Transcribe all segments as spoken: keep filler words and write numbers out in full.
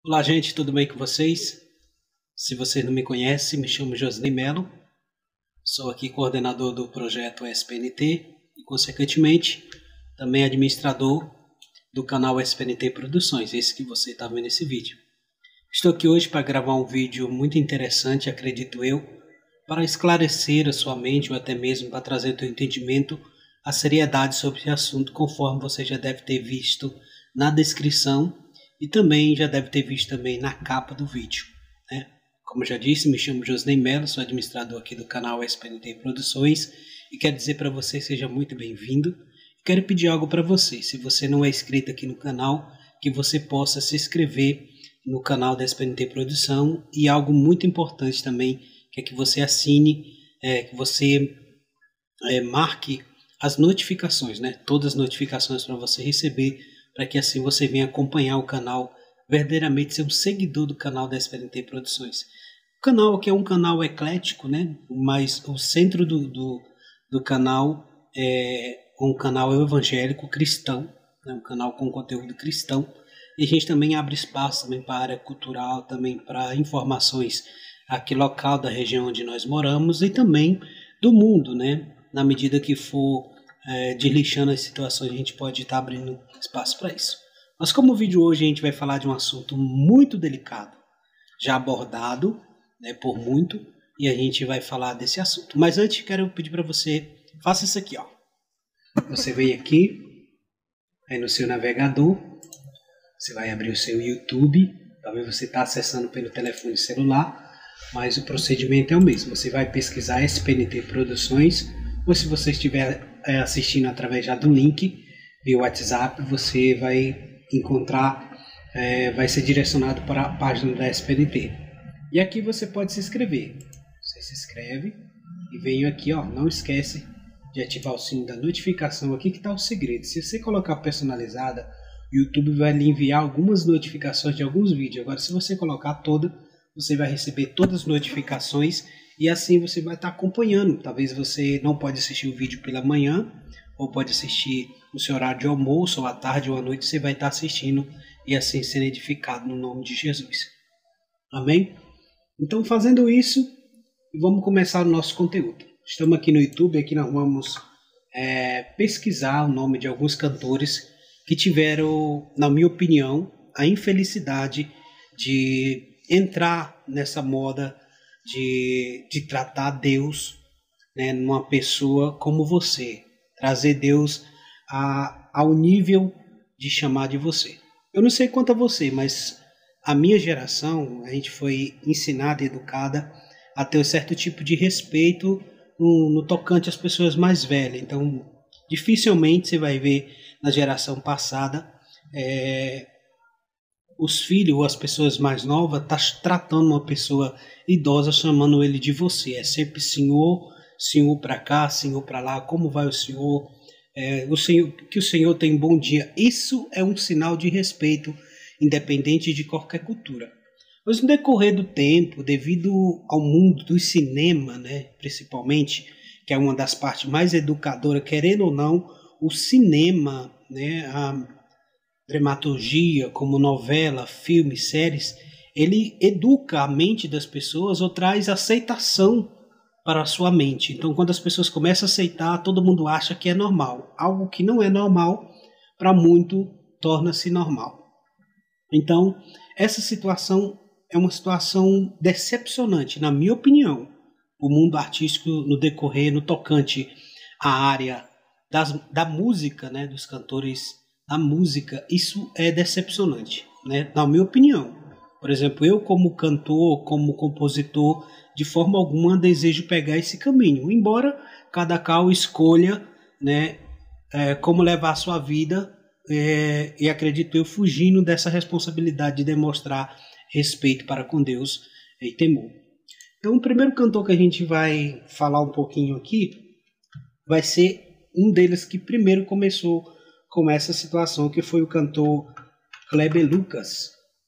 Olá, gente, tudo bem com vocês? Se vocês não me conhecem, me chamo Josney Melo, sou aqui coordenador do projeto S P N T e, consequentemente, também administrador do canal S P N T Produções, esse que você está vendo nesse vídeo. Estou aqui hoje para gravar um vídeo muito interessante, acredito eu, para esclarecer a sua mente ou até mesmo para trazer o seu entendimento a seriedade sobre esse assunto, conforme você já deve ter visto na descrição e também já deve ter visto também na capa do vídeo, né? Como eu já disse, me chamo Josney Melo, sou administrador aqui do canal S P N T Produções e quero dizer para você, seja muito bem-vindo. Quero pedir algo para você, se você não é inscrito aqui no canal, que você possa se inscrever no canal da S P N T Produção, e algo muito importante também, que é que você assine, é, que você é, marque as notificações, né? Todas as notificações para você receber, para que assim você venha acompanhar o canal, verdadeiramente ser um seguidor do canal da S P N T Produções. O canal aqui é um canal eclético, né? Mas o centro do, do, do canal é um canal evangélico cristão, né? Um canal com conteúdo cristão. E a gente também abre espaço também para a área cultural, também para informações aqui local da região onde nós moramos e também do mundo, né? Na medida que for é, deslixando as situações, a gente pode estar abrindo espaço para isso. Mas como o vídeo hoje a gente vai falar de um assunto muito delicado, já abordado, né, por muito, e a gente vai falar desse assunto. Mas antes quero pedir para você, faça isso aqui, ó. Você vem aqui, aí no seu navegador, você vai abrir o seu YouTube, talvez você está acessando pelo telefone celular, mas o procedimento é o mesmo. Você vai pesquisar S P N T Produções, ou se você estiver é, assistindo através já do link via WhatsApp, você vai encontrar, é, vai ser direcionado para a página da S P N T. E aqui você pode se inscrever. Você se inscreve e vem aqui, ó, não esquece de ativar o sininho da notificação, aqui que está o segredo. Se você colocar personalizada, o YouTube vai lhe enviar algumas notificações de alguns vídeos. Agora, se você colocar toda, você vai receber todas as notificações e assim você vai estar acompanhando. Talvez você não pode assistir o vídeo pela manhã, ou pode assistir no seu horário de almoço, ou à tarde ou à noite, você vai estar assistindo e assim sendo edificado no nome de Jesus. Amém? Então, fazendo isso, vamos começar o nosso conteúdo. Estamos aqui no YouTube, aqui nós vamos é, pesquisar o nome de alguns cantores que tiveram, na minha opinião, a infelicidade de entrar nessa moda de, de tratar Deus, né, numa pessoa como você, trazer Deus a, ao nível de chamar de você. Eu não sei quanto a você, mas a minha geração, a gente foi ensinada e educada a ter um certo tipo de respeito no, no tocante às pessoas mais velhas. Então, dificilmente você vai ver na geração passada é, os filhos ou as pessoas mais novas tá tratando uma pessoa idosa, chamando ele de você. É sempre senhor, senhor para cá, senhor para lá, como vai o senhor? É, o senhor, que o senhor tem um bom dia. Isso é um sinal de respeito, independente de qualquer cultura. Mas no decorrer do tempo, devido ao mundo do cinema, né, principalmente, que é uma das partes mais educadoras, querendo ou não, o cinema, né, a dramaturgia, como novela, filme, séries, ele educa a mente das pessoas ou traz aceitação para a sua mente. Então, quando as pessoas começam a aceitar, todo mundo acha que é normal. Algo que não é normal, para muito, torna-se normal. Então, essa situação é uma situação decepcionante, na minha opinião. O mundo artístico no decorrer, no tocante à área das, da música, né, dos cantores da música, isso é decepcionante, né, na minha opinião. Por exemplo, eu como cantor, como compositor, de forma alguma desejo pegar esse caminho, embora cada qual escolha, né, é, como levar a sua vida, é, e acredito eu fugindo dessa responsabilidade de demonstrar respeito para com Deus e temor. Então, o primeiro cantor que a gente vai falar um pouquinho aqui vai ser um deles que primeiro começou com essa situação, que foi o cantor Kleber Lucas.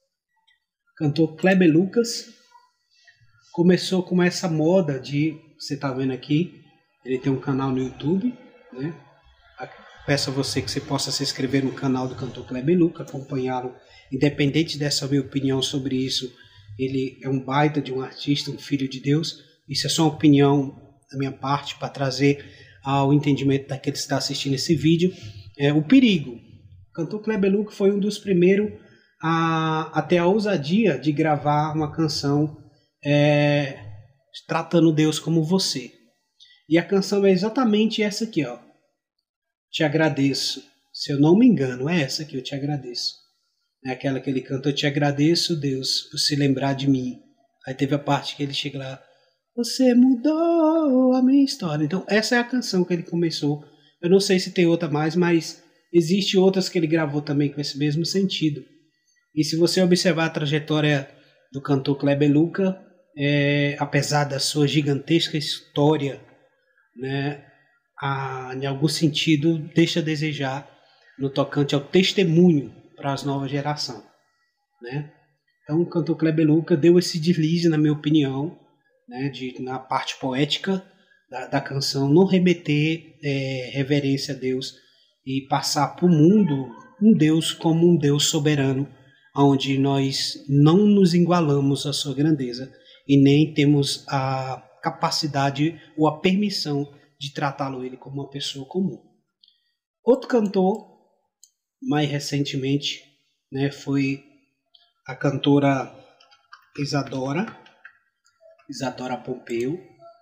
O cantor Kleber Lucas começou com essa moda de, você está vendo aqui, ele tem um canal no YouTube, né? peço a você que você possa se inscrever no canal do cantor Kleber Lucas, acompanhá-lo, independente dessa minha opinião sobre isso. Ele é um baita de um artista, um filho de Deus. Isso é só uma opinião da minha parte para trazer ao entendimento daquele que está assistindo esse vídeo. É, o perigo. O cantor Kleber Lucas foi um dos primeiros a, a ter a ousadia de gravar uma canção é, tratando Deus como você. E a canção é exatamente essa aqui, ó. Te agradeço. Se eu não me engano, é essa que eu te agradeço. É aquela que ele canta, eu te agradeço, Deus, por se lembrar de mim. Aí teve a parte que ele chega lá, você mudou a minha história. Então essa é a canção que ele começou. Eu não sei se tem outra mais, mas existe outras que ele gravou também com esse mesmo sentido. E se você observar a trajetória do cantor Kleber Lucas, é, apesar da sua gigantesca história, né, a, em algum sentido deixa a desejar no tocante ao testemunho para as novas gerações, né? Então o cantor Kleber Lucas deu esse deslize, na minha opinião, né, de, na parte poética da, da canção, não remeter é, reverência a Deus e passar para o mundo um Deus como um Deus soberano, onde nós não nos igualamos à sua grandeza e nem temos a capacidade ou a permissão de tratá-lo ele como uma pessoa comum. Outro cantor, mais recentemente, né, foi a cantora Isadora, Isadora Pompeu.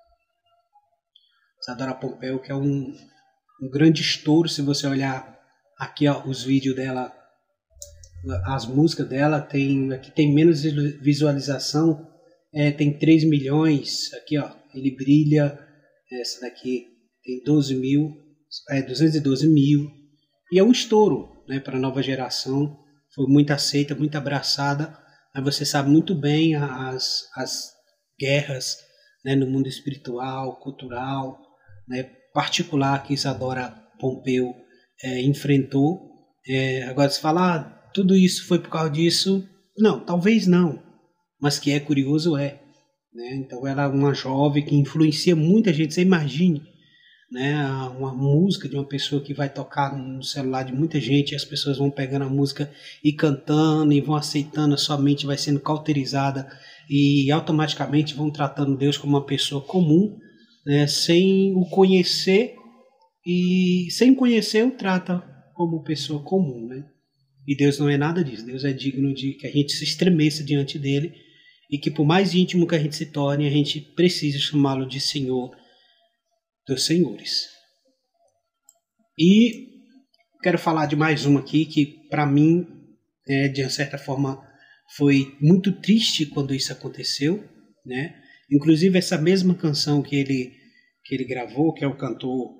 Isadora Pompeu, que é um, um grande estouro, se você olhar aqui, ó, os vídeos dela, as músicas dela, tem, aqui tem menos visualização, é, tem três milhões, aqui ó, Ele Brilha, essa daqui tem doze mil, é, duzentos e doze mil, e é um estouro, né, para a nova geração, foi muito aceita, muito abraçada, mas você sabe muito bem as, as guerras, né, no mundo espiritual, cultural, né, particular que Isadora Pompeu é, enfrentou. É, agora se falar, ah, tudo isso foi por causa disso, não, talvez não, mas que é curioso é, né? Então ela é uma jovem que influencia muita gente. Você imagine, né, uma música de uma pessoa que vai tocar no celular de muita gente, e as pessoas vão pegando a música e cantando e vão aceitando, a sua mente vai sendo cauterizada e automaticamente vão tratando Deus como uma pessoa comum, né, sem o conhecer, e sem conhecer o trata como pessoa comum, né? E Deus não é nada disso. Deus é digno de que a gente se estremeça diante dele e que por mais íntimo que a gente se torne, a gente precisa chamá-lo de Senhor dos Senhores. E quero falar de mais uma aqui que para mim, é, de certa forma, foi muito triste quando isso aconteceu, né? Inclusive essa mesma canção que ele, que ele gravou, que é o cantor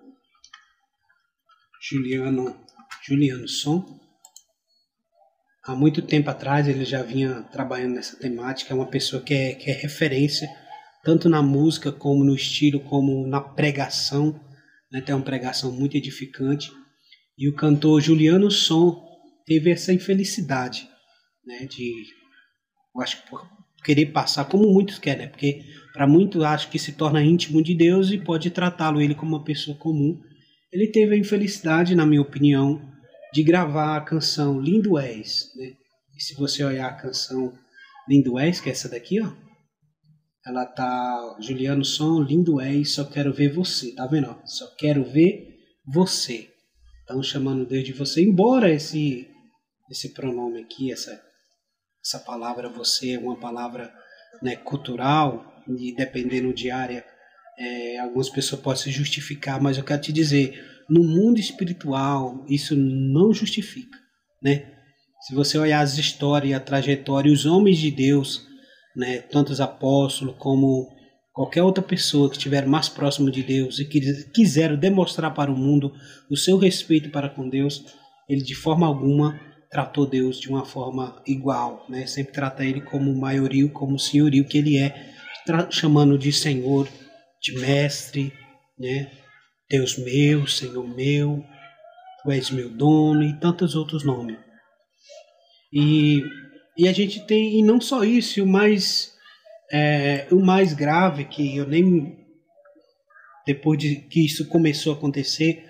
Juliano, Juliano Som, há muito tempo atrás ele já vinha trabalhando nessa temática. É uma pessoa que é, que é referência tanto na música como no estilo, como na pregação, né? Tem uma pregação muito edificante. E o cantor Juliano Som teve essa infelicidade, né, de, eu acho que por querer passar, como muitos querem, né? Porque para muitos acho que se torna íntimo de Deus e pode tratá-lo ele como uma pessoa comum. Ele teve a infelicidade, na minha opinião, de gravar a canção Lindo És, né? E se você olhar a canção Lindo És, que é essa daqui, ó, ela tá, Juliano Som, Lindo És, só quero ver você, tá vendo? Ó? Só quero ver você. Estão chamando Deus de você, embora esse, esse pronome aqui, essa, essa palavra você é uma palavra, né, cultural, e dependendo de área, é, algumas pessoas podem se justificar, mas eu quero te dizer, no mundo espiritual, isso não justifica, né? Se você olhar as histórias, a trajetória, os homens de Deus, né, tanto os apóstolos como qualquer outra pessoa que estiver mais próximo de Deus e que quiser demonstrar para o mundo o seu respeito para com Deus, ele de forma alguma tratou Deus de uma forma igual, né? Sempre trata ele como maiorio, como senhorio que ele é, chamando de Senhor, de Mestre, né? Deus meu, Senhor meu, Tu és meu dono e tantos outros nomes. E, e a gente tem, e não só isso, o mais, é, o mais grave, que eu nem, depois de que isso começou a acontecer,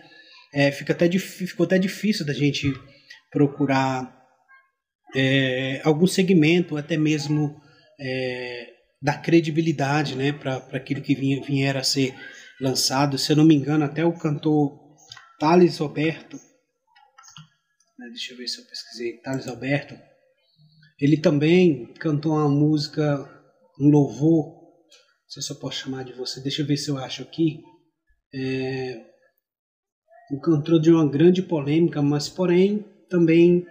é, fica até, ficou até difícil da gente procurar é, algum segmento, até mesmo é, da credibilidade, né, para aquilo que vinha, vier a ser lançado. Se eu não me engano, até o cantor Thales Roberto, né, deixa eu ver se eu pesquisei, Thales Roberto, ele também cantou uma música, um louvor, não sei se eu posso chamar de você, deixa eu ver se eu acho aqui, é, um cantor de uma grande polêmica, mas porém também,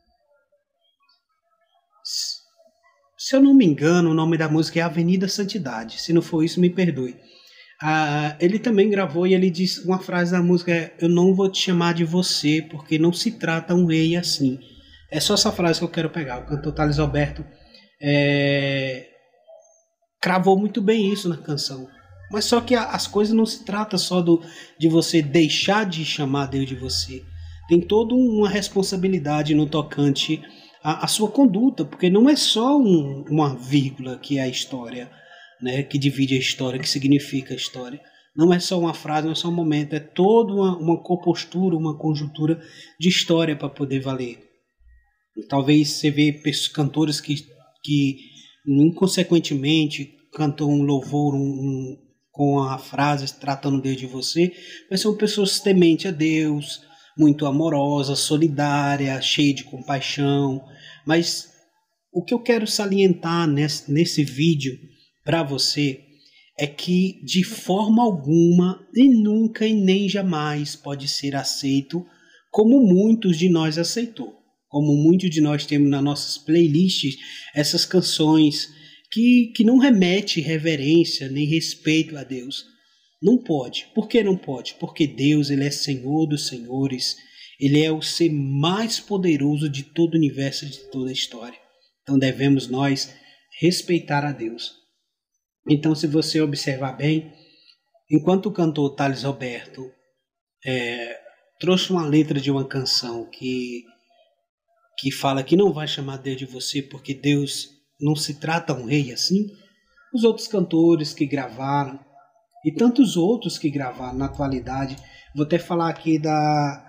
se eu não me engano, o nome da música é Avenida Santidade. Se não for isso, me perdoe. Ah, ele também gravou e ele disse uma frase da música: é, eu não vou te chamar de você, porque não se trata um rei assim. É só essa frase que eu quero pegar. O cantor Thales Roberto é, cravou muito bem isso na canção. Mas só que as coisas não se tratam só do, de você deixar de chamar Deus de você. Tem toda uma responsabilidade no tocante à, à sua conduta, porque não é só um, uma vírgula que é a história, né, que divide a história, que significa a história. Não é só uma frase, não é só um momento, é toda uma, uma compostura, uma conjuntura de história para poder valer. Talvez você vê cantores que, que inconsequentemente cantam um louvor um, um, com a frase tratando Deus de você, mas são pessoas tementes a Deus, muito amorosas, solidárias, cheias de compaixão. Mas o que eu quero salientar nesse, nesse vídeo para você é que de forma alguma e nunca e nem jamais pode ser aceito como muitos de nós aceitou. Como muitos de nós temos nas nossas playlists essas canções que, que não remetem reverência nem respeito a Deus. Não pode. Por que não pode? Porque Deus, ele é Senhor dos senhores. Ele é o ser mais poderoso de todo o universo, de toda a história. Então devemos nós respeitar a Deus. Então, se você observar bem, enquanto o cantor Thales Roberto é, trouxe uma letra de uma canção que que fala que não vai chamar Deus de você porque Deus não se trata um rei assim, os outros cantores que gravaram e tantos outros que gravaram na atualidade, vou até falar aqui da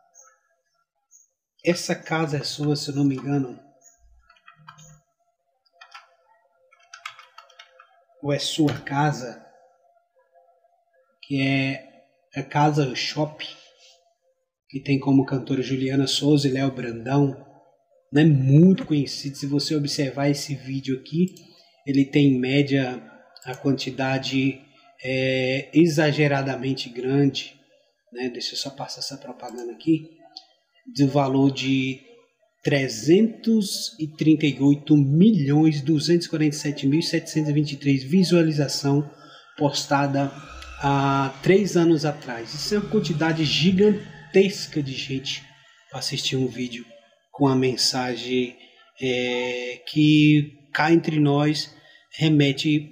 Essa Casa é Sua, se eu não me engano, ou é Sua Casa, que é a Casa Shop, que tem como cantores Juliana Souza e Léo Brandão. Não é muito conhecido. Se você observar esse vídeo aqui, ele tem em média a quantidade é, exageradamente grande, né? Deixa eu só passar essa propaganda aqui, do valor de trezentos e trinta e oito milhões duzentos e quarenta e sete mil setecentos e vinte e três visualização postada há três anos atrás. Isso é uma quantidade gigantesca de gente para assistir um vídeo com a mensagem é, que cá entre nós remete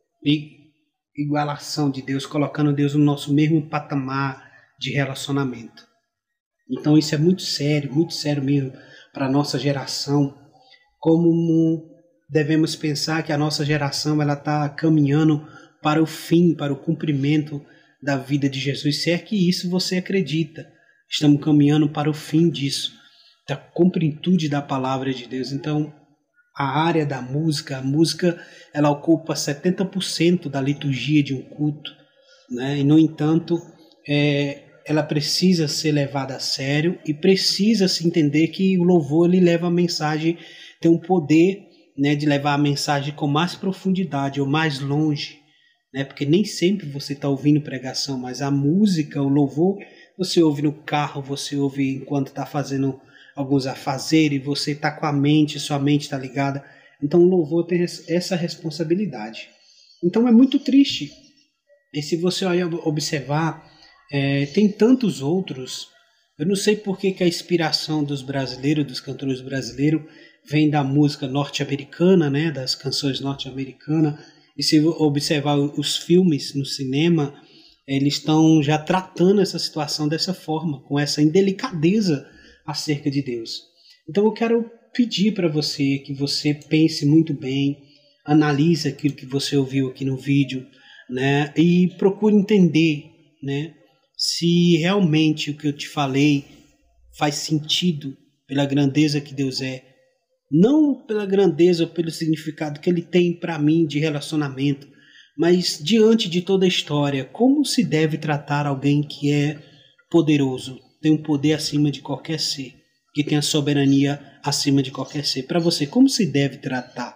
igualação de Deus, colocando Deus no nosso mesmo patamar de relacionamento. Então isso é muito sério, muito sério mesmo para a nossa geração. Como devemos pensar que a nossa geração ela está caminhando para o fim, para o cumprimento da vida de Jesus. Se é que isso você acredita, estamos caminhando para o fim disso, da completude da palavra de Deus. Então, a área da música, a música, ela ocupa setenta por cento da liturgia de um culto, né? E, no entanto, é, ela precisa ser levada a sério e precisa se entender que o louvor ele leva a mensagem, tem um poder, né, de levar a mensagem com mais profundidade ou mais longe, né? Porque nem sempre você está ouvindo pregação, mas a música, o louvor, você ouve no carro, você ouve enquanto está fazendo alguns afazeres, você está com a mente, sua mente está ligada. Então o louvor tem essa responsabilidade. Então é muito triste. E se você observar, é, tem tantos outros. Eu não sei por que, que a inspiração dos brasileiros, dos cantores brasileiros, vem da música norte-americana, né, das canções norte-americanas. E se observar os filmes no cinema, eles estão já tratando essa situação dessa forma, com essa indelicadeza acerca de Deus. Então eu quero pedir para você que você pense muito bem, analise aquilo que você ouviu aqui no vídeo, né, e procure entender, né, se realmente o que eu te falei faz sentido pela grandeza que Deus é, não pela grandeza ou pelo significado que Ele tem para mim de relacionamento, mas diante de toda a história, como se deve tratar alguém que é poderoso, tem um poder acima de qualquer ser, que tem a soberania acima de qualquer ser. Para você, como se deve tratar?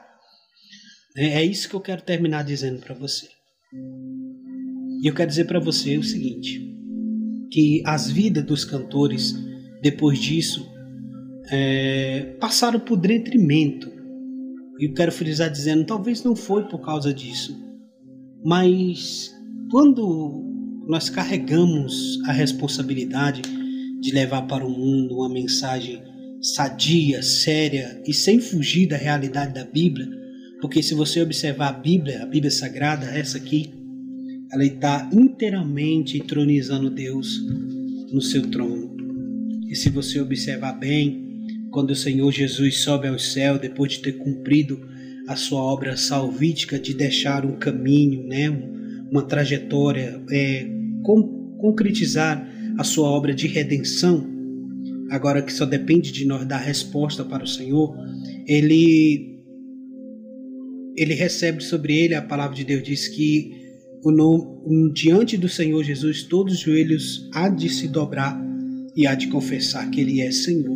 É isso que eu quero terminar dizendo para você. E eu quero dizer para você o seguinte, que as vidas dos cantores, depois disso, é, passaram por detrimento. E eu quero frisar dizendo, talvez não foi por causa disso, mas quando nós carregamos a responsabilidade de levar para o mundo uma mensagem sadia, séria e sem fugir da realidade da Bíblia, porque se você observar a Bíblia, a Bíblia Sagrada, essa aqui, ela está inteiramente entronizando Deus no seu trono. E se você observar bem, quando o Senhor Jesus sobe ao céu, depois de ter cumprido a sua obra salvífica, de deixar um caminho, né, uma trajetória, é, com, concretizar a sua obra de redenção, agora que só depende de nós dar resposta para o Senhor, ele, ele recebe sobre ele, a palavra de Deus diz que o nome, diante do Senhor Jesus, todos os joelhos há de se dobrar e há de confessar que Ele é Senhor.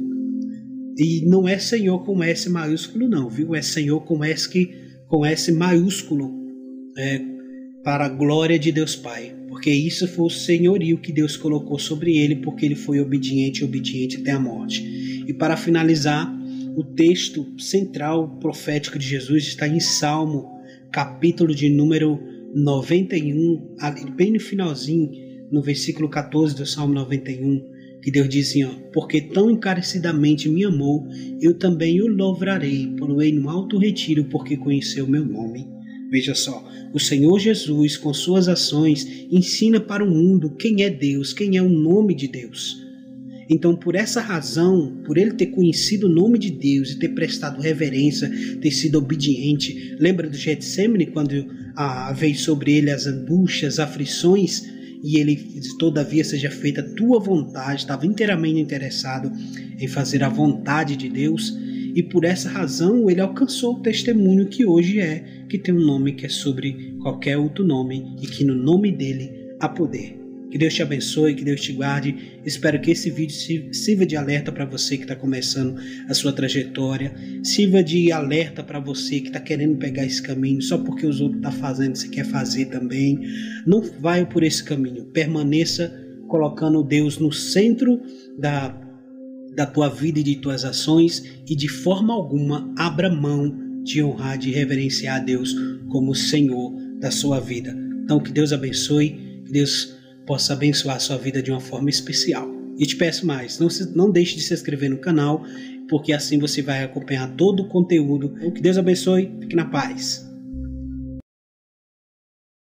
E não é Senhor com S maiúsculo não, viu? É Senhor com S, com S maiúsculo, é, para a glória de Deus Pai. Porque isso foi o senhorio que Deus colocou sobre Ele, porque Ele foi obediente, obediente até a morte. E para finalizar, o texto central profético de Jesus está em Salmo, capítulo de número noventa e um, bem no finalzinho, no versículo catorze do Salmo noventa e um, que Deus diz assim, ó, porque tão encarecidamente me amou, eu também o louvarei, poloei no alto retiro, porque conheceu o meu nome. Veja só, o Senhor Jesus, com suas ações, ensina para o mundo quem é Deus, quem é o nome de Deus. Então, por essa razão, por ele ter conhecido o nome de Deus e ter prestado reverência, ter sido obediente, lembra do Getsemane, quando ah, veio sobre ele as angústias, aflições, e ele disse, todavia seja feita a tua vontade, estava inteiramente interessado em fazer a vontade de Deus, e por essa razão ele alcançou o testemunho que hoje é, que tem um nome que é sobre qualquer outro nome, e que no nome dele há poder. Que Deus te abençoe, que Deus te guarde. Espero que esse vídeo sirva de alerta para você que está começando a sua trajetória. Sirva de alerta para você que está querendo pegar esse caminho só porque os outros estão fazendo, você quer fazer também. Não vai por esse caminho. Permaneça colocando Deus no centro da, da tua vida e de tuas ações. E de forma alguma abra mão de honrar, de reverenciar a Deus como Senhor da sua vida. Então que Deus abençoe, que Deus possa abençoar a sua vida de uma forma especial. E te peço mais, não, se, não deixe de se inscrever no canal, porque assim você vai acompanhar todo o conteúdo. Que Deus abençoe, fique na paz.